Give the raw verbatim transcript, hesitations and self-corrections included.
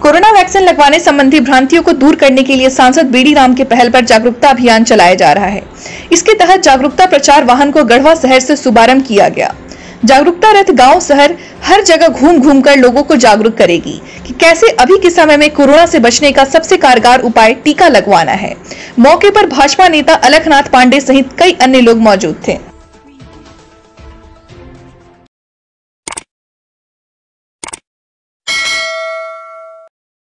Corona vaccine लगवाने संबंधी भ्रांतियों को दूर करने के लिए सांसद बीडी राम की पहल पर जागरूकता अभियान चलाया जा रहा है। इसके तहत जागरूकता प्रचार वाहन को गढ़वा शहर से शुभारंभ किया गया। जागरूकता रथ गांव शहर हर जगह घूम घूम कर लोगों को जागरूक करेगी कि कैसे अभी के समय में कोरोना से बचने का सबसे कारगर उपाय टीका लगवाना है। मौके पर भाजपा नेता अलखनाथ पांडे सहित कई अन्य लोग मौजूद थे।